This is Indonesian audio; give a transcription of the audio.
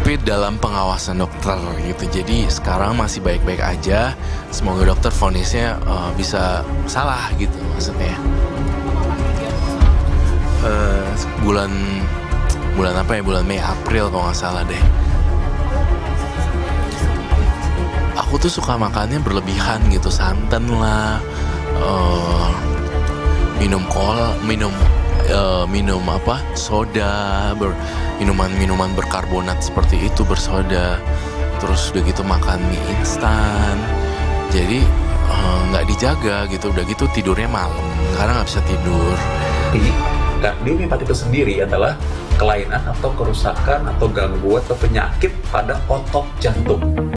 tapi dalam pengawasan dokter gitu. Jadi sekarang masih baik-baik aja. Semoga dokter vonisnya bisa salah gitu maksudnya. Bulan apa ya, bulan Mei April kalau nggak salah deh. Aku tuh suka makannya berlebihan gitu, santan lah, minum soda, minuman berkarbonat seperti itu, bersoda. Terus udah gitu makan mie instan. Jadi nggak dijaga gitu, udah gitu tidurnya malam karena nggak bisa tidur. Kardiomiopati itu sendiri adalah kelainan atau kerusakan atau gangguan atau penyakit pada otot jantung.